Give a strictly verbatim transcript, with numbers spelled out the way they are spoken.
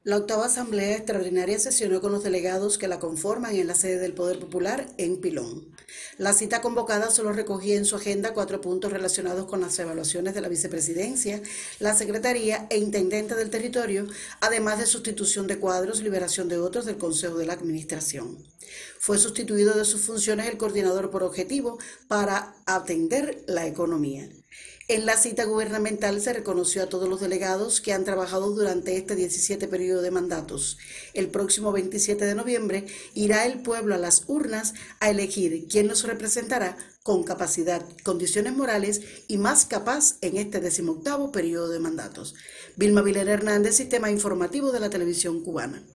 La octava Asamblea Extraordinaria sesionó con los delegados que la conforman en la sede del Poder Popular en Pilón. La cita convocada solo recogía en su agenda cuatro puntos relacionados con las evaluaciones de la vicepresidencia, la secretaría e intendente del territorio, además de sustitución de cuadros y liberación de otros del Consejo de la Administración. Fue sustituido de sus funciones el coordinador por objetivo para atender la economía. En la cita gubernamental se reconoció a todos los delegados que han trabajado durante este diecisiete periodo de mandatos. El próximo veintisiete de noviembre irá el pueblo a las urnas a elegir quién los representará con capacidad, condiciones morales y más capaz en este decimoctavo periodo de mandatos. Vilma Vilena Hernández, Sistema Informativo de la Televisión Cubana.